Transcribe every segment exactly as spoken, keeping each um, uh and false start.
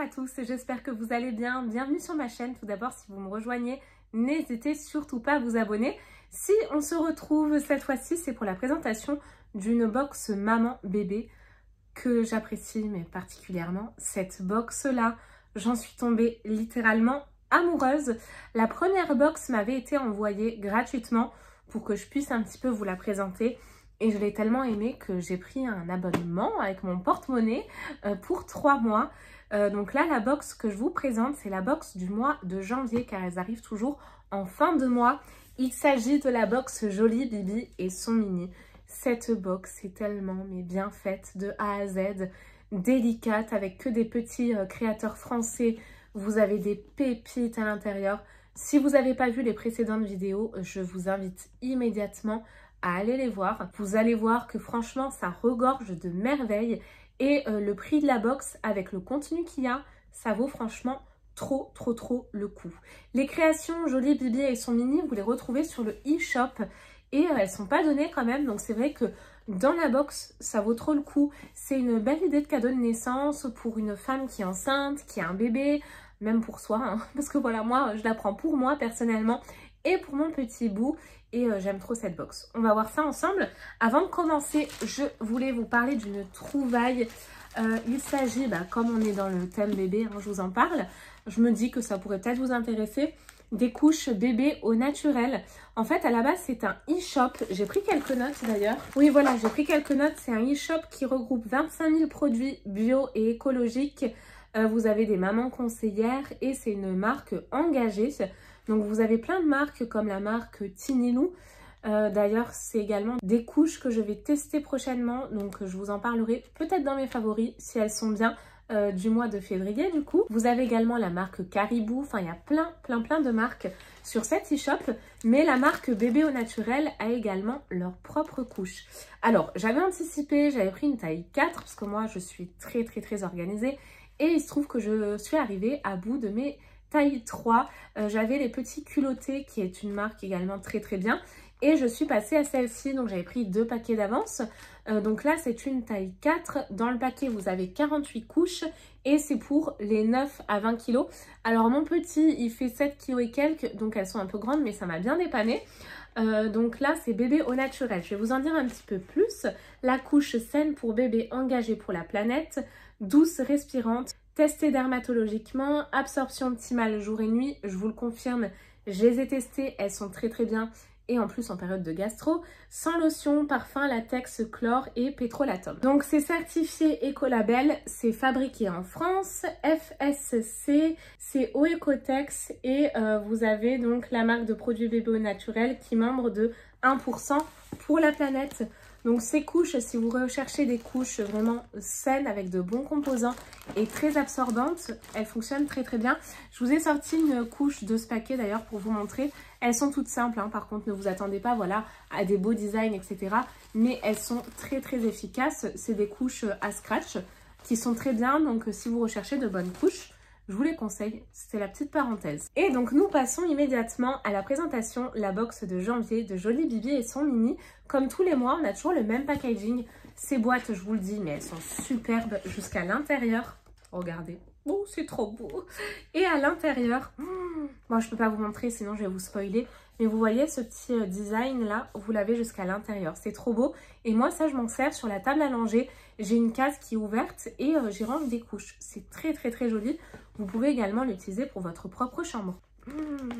à tous, j'espère que vous allez bien. Bienvenue sur ma chaîne. Tout d'abord, si vous me rejoignez, n'hésitez surtout pas à vous abonner. Si on se retrouve cette fois-ci, c'est pour la présentation d'une box maman-bébé que j'apprécie mais particulièrement. Cette box-là, j'en suis tombée littéralement amoureuse. La première box m'avait été envoyée gratuitement pour que je puisse un petit peu vous la présenter. Et je l'ai tellement aimée que j'ai pris un abonnement avec mon porte-monnaie euh, pour trois mois. Euh, donc là, la box que je vous présente, c'est la box du mois de janvier car elles arrivent toujours en fin de mois. Il s'agit de la box Jolie Bibi et son mini. Cette box est tellement mais bien faite de A à Z, délicate avec que des petits euh, créateurs français. Vous avez des pépites à l'intérieur. Si vous n'avez pas vu les précédentes vidéos, je vous invite immédiatement à aller les voir. Vous allez voir que franchement ça regorge de merveilles et euh, le prix de la box avec le contenu qu'il y a, ça vaut franchement trop trop trop le coup. Les créations Jolie Bibi et son mini, vous les retrouvez sur le e-shop et euh, elles sont pas données quand même, donc c'est vrai que dans la box ça vaut trop le coup. C'est une belle idée de cadeau de naissance pour une femme qui est enceinte, qui a un bébé, même pour soi, hein, parce que voilà, moi je la prends pour moi personnellement et pour mon petit bout. Et euh, j'aime trop cette box. On va voir ça ensemble. Avant de commencer, je voulais vous parler d'une trouvaille. Euh, il s'agit, bah, comme on est dans le thème bébé, hein, je vous en parle. Je me dis que ça pourrait peut-être vous intéresser. Des couches bébé au naturel. En fait, à la base, c'est un e-shop. J'ai pris quelques notes d'ailleurs. Oui, voilà, j'ai pris quelques notes. C'est un e-shop qui regroupe vingt-cinq mille produits bio et écologiques. Euh, vous avez des mamans conseillères et c'est une marque engagée. Donc vous avez plein de marques comme la marque Tinilou. Euh, D'ailleurs, c'est également des couches que je vais tester prochainement. Donc je vous en parlerai peut-être dans mes favoris si elles sont bien euh, du mois de février du coup. Vous avez également la marque Caribou. Enfin, il y a plein, plein, plein de marques sur cet e-shop. Mais la marque Bébé au Naturel a également leur propre couche. Alors, j'avais anticipé, j'avais pris une taille quatre parce que moi, je suis très, très, très organisée. Et il se trouve que je suis arrivée à bout de mes taille trois, euh, j'avais les petits culottés qui est une marque également très très bien et je suis passée à celle-ci, donc j'avais pris deux paquets d'avance. Euh, donc là c'est une taille quatre, dans le paquet vous avez quarante-huit couches et c'est pour les neuf à vingt kilos. Alors mon petit il fait sept kilos et quelques, donc elles sont un peu grandes mais ça m'a bien dépanné. Euh, donc là c'est bébé au naturel, je vais vous en dire un petit peu plus. La couche saine pour bébé engagé pour la planète, douce respirante, testée dermatologiquement, absorption optimale jour et nuit, je vous le confirme, je les ai testées, elles sont très très bien et en plus en période de gastro, sans lotion, parfum, latex, chlore et pétrolatum. Donc c'est certifié Écolabel, c'est fabriqué en France, F S C, c'est Oecotex et euh, vous avez donc la marque de produits bébé au naturel qui est membre de un pour cent pour la planète. Donc ces couches, si vous recherchez des couches vraiment saines avec de bons composants et très absorbantes, elles fonctionnent très très bien. Je vous ai sorti une couche de ce paquet d'ailleurs pour vous montrer. Elles sont toutes simples, hein. Par contre ne vous attendez pas voilà, à des beaux designs, et cetera. Mais elles sont très très efficaces. C'est des couches à scratch qui sont très bien. Donc si vous recherchez de bonnes couches, je vous les conseille, c'est la petite parenthèse. Et donc nous passons immédiatement à la présentation, la box de janvier de Jolie Bibi et son mini. Comme tous les mois, on a toujours le même packaging. Ces boîtes, je vous le dis, mais elles sont superbes jusqu'à l'intérieur. Regardez, oh c'est trop beau. Et à l'intérieur, hmm, bon je peux pas vous montrer sinon je vais vous spoiler. Mais vous voyez ce petit design là, vous l'avez jusqu'à l'intérieur. C'est trop beau. Et moi ça je m'en sers sur la table à langer. J'ai une case qui est ouverte et euh, j'y range des couches. C'est très très très joli. Vous pouvez également l'utiliser pour votre propre chambre. Mmh,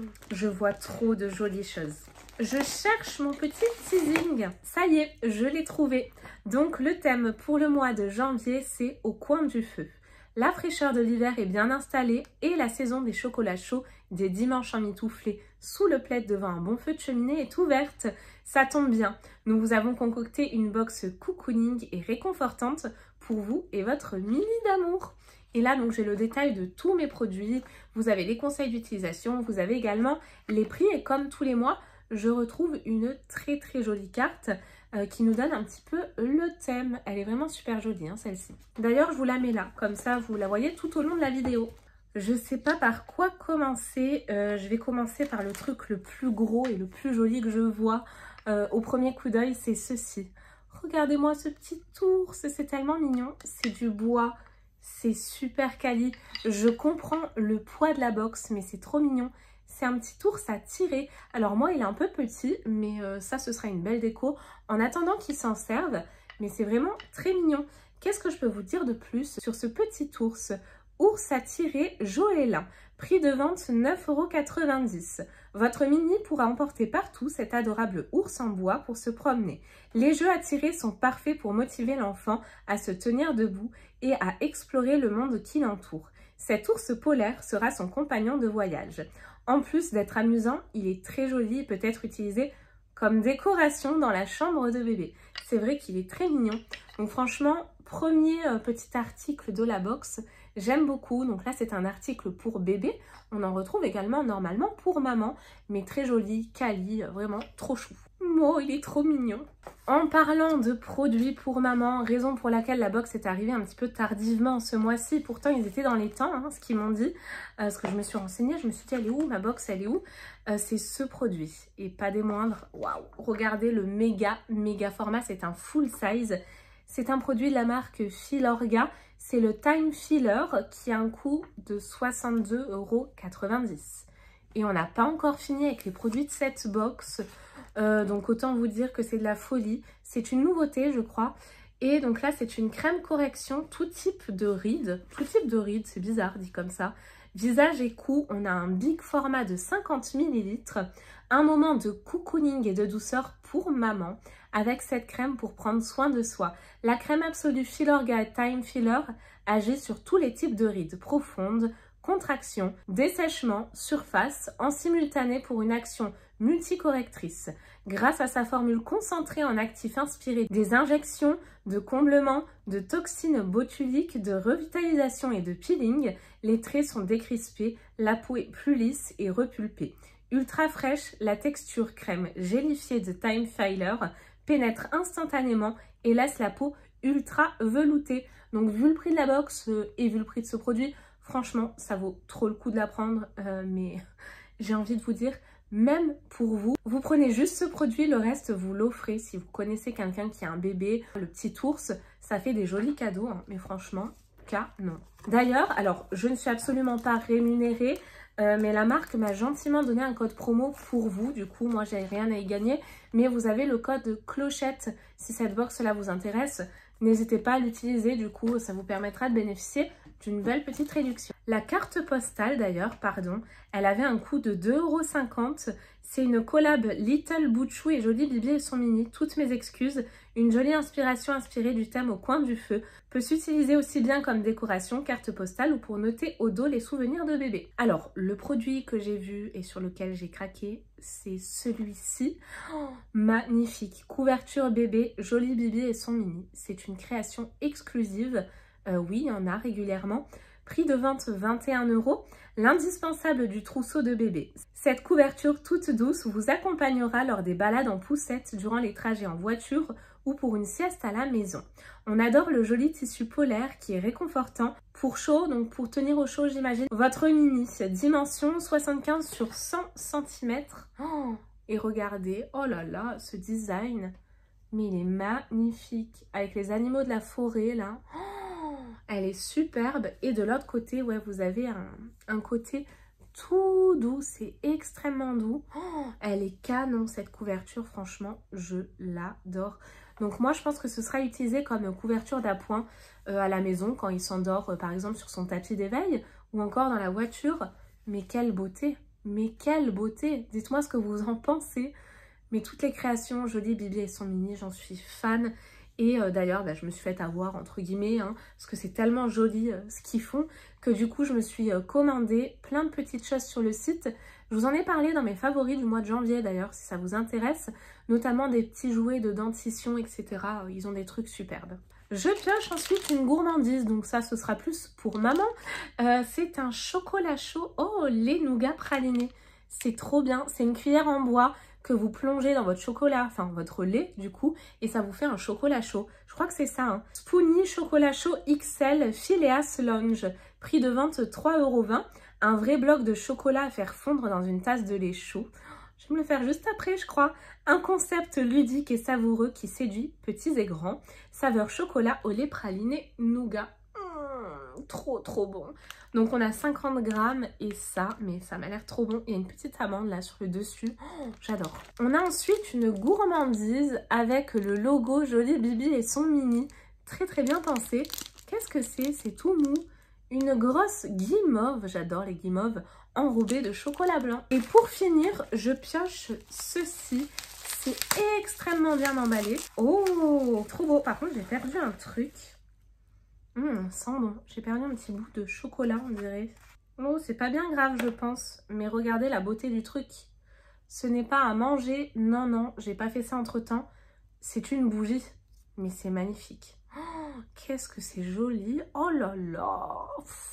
je vois trop de jolies choses. Je cherche mon petit teasing. Ça y est, je l'ai trouvé. Donc le thème pour le mois de janvier, c'est au coin du feu. La fraîcheur de l'hiver est bien installée et la saison des chocolats chauds, des dimanches emmitouflés sous le plaid devant un bon feu de cheminée est ouverte. Ça tombe bien, nous vous avons concocté une box cocooning et réconfortante pour vous et votre mini d'amour. Et là, donc j'ai le détail de tous mes produits. Vous avez les conseils d'utilisation, vous avez également les prix et comme tous les mois, je retrouve une très très jolie carte euh, qui nous donne un petit peu le thème. Elle est vraiment super jolie, hein, celle-ci. D'ailleurs, je vous la mets là, comme ça vous la voyez tout au long de la vidéo. Je sais pas par quoi commencer. Euh, je vais commencer par le truc le plus gros et le plus joli que je vois euh, au premier coup d'œil, c'est ceci. Regardez-moi ce petit ours, c'est tellement mignon. C'est du bois C'est super quali. Je comprends le poids de la box, mais c'est trop mignon. C'est un petit ours à tirer. Alors moi, il est un peu petit, mais euh, ça, ce sera une belle déco en attendant qu'il s'en serve. Mais c'est vraiment très mignon. Qu'est-ce que je peux vous dire de plus sur ce petit ours? Ours à tirer Joëlin. Prix de vente neuf euros quatre-vingt-dix. Votre mini pourra emporter partout cet adorable ours en bois pour se promener. Les jeux à tirer sont parfaits pour motiver l'enfant à se tenir debout et à explorer le monde qui l'entoure. Cet ours polaire sera son compagnon de voyage. En plus d'être amusant, il est très joli et peut être utilisé comme décoration dans la chambre de bébé. C'est vrai qu'il est très mignon. Donc franchement, premier euh, petit article de la box, j'aime beaucoup. Donc là, c'est un article pour bébé. On en retrouve également normalement pour maman, mais très joli, quali, vraiment trop chou. Oh, il est trop mignon. En parlant de produits pour maman, raison pour laquelle la box est arrivée un petit peu tardivement ce mois-ci, pourtant ils étaient dans les temps, hein, ce qu'ils m'ont dit, euh, ce que je me suis renseignée, je me suis dit elle est où ma box, elle est où euh, c'est ce produit, et pas des moindres. Waouh, regardez le méga, méga format, c'est un full size. C'est un produit de la marque Filorga, c'est le Time Filler qui a un coût de soixante-deux euros quatre-vingt-dix. Et on n'a pas encore fini avec les produits de cette box. Euh, donc autant vous dire que c'est de la folie. C'est une nouveauté je crois. Et donc là c'est une crème correction tout type de rides. Tout type de rides, c'est bizarre dit comme ça. Visage et cou, on a un big format de cinquante millilitres. Un moment de cocooning et de douceur pour maman. Avec cette crème pour prendre soin de soi. La crème absolue Filorga Time Filler agit sur tous les types de rides profondes, contraction, dessèchement, surface, en simultané pour une action multicorrectrice. Grâce à sa formule concentrée en actifs inspirés des injections, de comblement, de toxines botuliques, de revitalisation et de peeling, les traits sont décrispés, la peau est plus lisse et repulpée. Ultra fraîche, la texture crème gélifiée de Time Filler pénètre instantanément et laisse la peau ultra veloutée. Donc vu le prix de la box euh, et vu le prix de ce produit, franchement, ça vaut trop le coup de la prendre, euh, mais j'ai envie de vous dire, même pour vous, vous prenez juste ce produit, le reste, vous l'offrez. Si vous connaissez quelqu'un qui a un bébé, le petit ours, ça fait des jolis cadeaux, hein, mais franchement, canon. D'ailleurs, alors, je ne suis absolument pas rémunérée, euh, mais la marque m'a gentiment donné un code promo pour vous. Du coup, moi, j'ai rien à y gagner, mais vous avez le code clochette si cette box-là vous intéresse. N'hésitez pas à l'utiliser, du coup, ça vous permettra de bénéficier d'une belle petite réduction. La carte postale d'ailleurs, pardon, elle avait un coût de deux euros cinquante. C'est une collab Little Bouchou et Jolie Bibi et son mini. Toutes mes excuses. Une jolie inspiration inspirée du thème au coin du feu. Peut s'utiliser aussi bien comme décoration, carte postale ou pour noter au dos les souvenirs de bébé. Alors, le produit que j'ai vu et sur lequel j'ai craqué, c'est celui-ci. Oh, magnifique. Couverture bébé, Jolie Bibi et son mini. C'est une création exclusive. Euh, oui, il y en a régulièrement. Prix de vente vingt et un euros. L'indispensable du trousseau de bébé. Cette couverture toute douce vous accompagnera lors des balades en poussette durant les trajets en voiture ou pour une sieste à la maison. On adore le joli tissu polaire qui est réconfortant. Pour chaud, donc pour tenir au chaud j'imagine. Votre mini, dimension soixante-quinze sur cent centimètres. Oh, et regardez, oh là là, ce design. Mais il est magnifique. Avec les animaux de la forêt là. Oh, elle est superbe. Et de l'autre côté, ouais, vous avez un, un côté tout doux. C'est extrêmement doux. Oh, elle est canon cette couverture. Franchement, je l'adore. Donc moi, je pense que ce sera utilisé comme couverture d'appoint euh, à la maison quand il s'endort, euh, par exemple, sur son tapis d'éveil ou encore dans la voiture. Mais quelle beauté! Mais quelle beauté! Dites-moi ce que vous en pensez. Mais toutes les créations, Jolie Bibi et son mini, j'en suis fan. Et euh, d'ailleurs, bah, je me suis fait avoir, entre guillemets, hein, parce que c'est tellement joli euh, ce qu'ils font, que du coup, je me suis euh, commandé plein de petites choses sur le site. Je vous en ai parlé dans mes favoris du mois de janvier d'ailleurs, si ça vous intéresse, notamment des petits jouets de dentition, et cetera. Ils ont des trucs superbes. Je pioche ensuite une gourmandise, donc ça, ce sera plus pour maman. Euh, c'est un chocolat chaud, oh, lait nougat praliné. C'est trop bien, c'est une cuillère en bois que vous plongez dans votre chocolat, enfin votre lait du coup, et ça vous fait un chocolat chaud. Je crois que c'est ça. Hein. Spoonie chocolat chaud X L Phileas Lounge, prix de vente trois euros vingt. Un vrai bloc de chocolat à faire fondre dans une tasse de lait chaud. Je vais me le faire juste après, je crois. Un concept ludique et savoureux qui séduit petits et grands. Saveur chocolat au lait praliné nougat. Mmh, trop trop bon. Donc on a cinquante grammes et ça, mais ça m'a l'air trop bon. Il y a une petite amande là sur le dessus, oh, j'adore. On a ensuite une gourmandise avec le logo Jolie Bibi et son mini, très très bien pensé. Qu'est-ce que c'est? C'est tout mou. Une grosse guimauve, j'adore les guimauves, enrobée de chocolat blanc. Et pour finir, je pioche ceci. C'est extrêmement bien emballé. Oh, trop beau. Par contre, j'ai perdu un truc. Hum, sent bon. J'ai perdu un petit bout de chocolat, on dirait. Oh, c'est pas bien grave, je pense. Mais regardez la beauté du truc. Ce n'est pas à manger. Non, non, j'ai pas fait ça entre-temps. C'est une bougie. Mais c'est magnifique. Oh, qu'est-ce que c'est joli. Oh là là.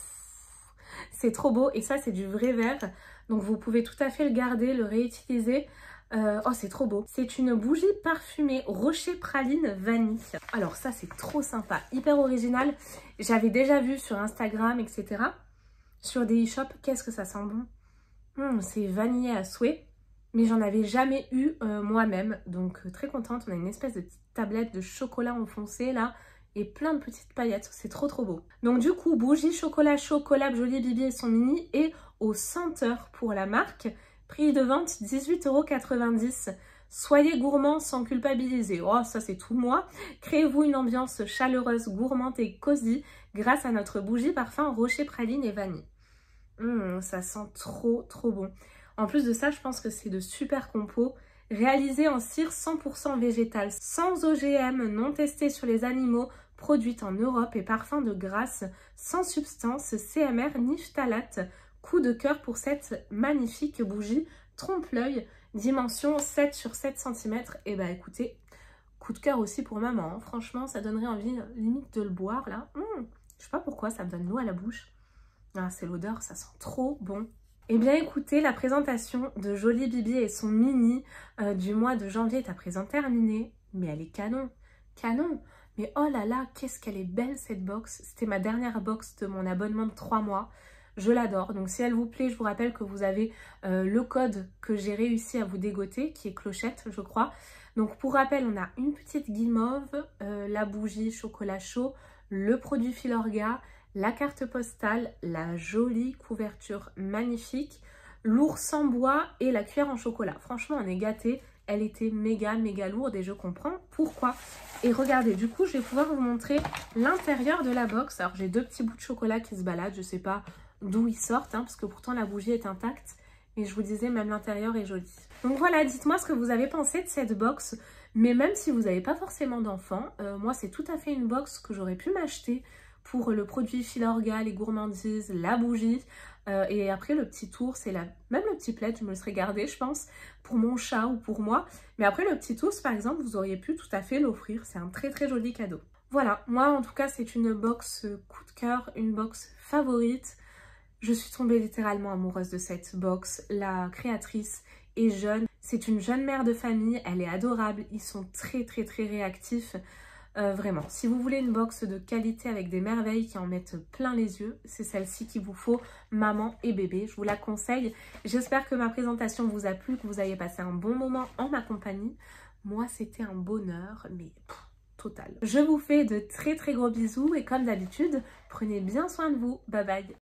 C'est trop beau. Et ça, c'est du vrai verre. Donc, vous pouvez tout à fait le garder, le réutiliser. Euh, oh, c'est trop beau. C'est une bougie parfumée Rocher Praline Vanille. Alors ça, c'est trop sympa. Hyper original. J'avais déjà vu sur Instagram, et cetera. Sur des e-shops. Qu'est-ce que ça sent bon. Hum, c'est vanillé à souhait. Mais j'en avais jamais eu euh, moi-même. Donc, euh, très contente. On a une espèce de petite tablette de chocolat enfoncé là. Et plein de petites paillettes. C'est trop trop beau. Donc du coup, bougie chocolat chaud collab Jolie Bibi et son mini. Et au senteur pour la marque. Prix de vente dix-huit euros quatre-vingt-dix. Soyez gourmand sans culpabiliser. Oh, ça c'est tout moi. Créez-vous une ambiance chaleureuse, gourmande et cosy grâce à notre bougie parfum Rocher Praline et Vanille. Mmh, ça sent trop trop bon. En plus de ça, je pense que c'est de super compos. Réalisé en cire cent pour cent végétale, sans O G M, non testé sur les animaux, produite en Europe et parfum de grâce, sans substance, C M R ni phtalate. Coup de cœur pour cette magnifique bougie trompe-l'œil, dimension sept sur sept centimètres. Et bah écoutez, coup de cœur aussi pour maman. Hein. Franchement, ça donnerait envie limite de le boire là. Mmh, je sais pas pourquoi, ça me donne l'eau à la bouche. Ah, c'est l'odeur, ça sent trop bon. Eh bien écoutez, la présentation de Jolie Bibi et son mini euh, du mois de janvier est à présent terminée. Mais elle est canon, canon. Mais oh là là, qu'est-ce qu'elle est belle cette box. C'était ma dernière box de mon abonnement de trois mois. Je l'adore. Donc si elle vous plaît, je vous rappelle que vous avez euh, le code que j'ai réussi à vous dégoter, qui est clochette, je crois. Donc pour rappel, on a une petite guimauve, euh, la bougie chocolat chaud, le produit Filorga, la carte postale, la jolie couverture magnifique, l'ours en bois et la cuillère en chocolat. Franchement, on est gâtés. Elle était méga, méga lourde et je comprends pourquoi. Et regardez, du coup, je vais pouvoir vous montrer l'intérieur de la box. Alors, j'ai deux petits bouts de chocolat qui se baladent. Je sais pas d'où ils sortent, hein, parce que pourtant, la bougie est intacte. Mais je vous disais, même l'intérieur est joli. Donc voilà, dites-moi ce que vous avez pensé de cette box. Mais même si vous n'avez pas forcément d'enfants, euh, moi, c'est tout à fait une box que j'aurais pu m'acheter pour le produit Filorga, les gourmandises, la bougie. Euh, et après, le petit tour, c'est la... même le petit plaid, je me le serais gardé, je pense, pour mon chat ou pour moi. Mais après, le petit ours, par exemple, vous auriez pu tout à fait l'offrir. C'est un très, très joli cadeau. Voilà, moi, en tout cas, c'est une box coup de cœur, une box favorite. Je suis tombée littéralement amoureuse de cette box. La créatrice est jeune. C'est une jeune mère de famille. Elle est adorable. Ils sont très, très, très réactifs. Euh, vraiment, si vous voulez une box de qualité avec des merveilles qui en mettent plein les yeux, c'est celle-ci qu'il vous faut, maman et bébé. Je vous la conseille. J'espère que ma présentation vous a plu, que vous ayez passé un bon moment en ma compagnie. Moi, c'était un bonheur, mais pff, total. Je vous fais de très très gros bisous et comme d'habitude, prenez bien soin de vous. Bye bye.